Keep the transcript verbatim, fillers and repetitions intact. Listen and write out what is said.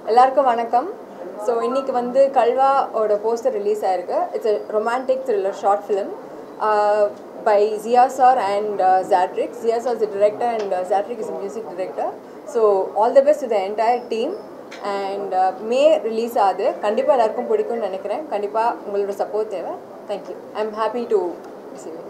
எல்லாருக்கும் வணக்கம். ஸோ இன்னைக்கு வந்து கல்வா ஓட போஸ்டர் ரிலீஸ் ஆயிருக்கு. It's a romantic thriller short film uh, by Zia sir and uh, Zadric. Zia sir is the director and uh, Zadric is the music director. So all the best to the entire team. And uh, May release ஆகுது. கண்டிப்பாக எல்லாருக்கும் பிடிக்கும்னு நினைக்கிறேன். கண்டிப்பாக உங்களோட support தேவை. Thank you. I'm happy to receive it.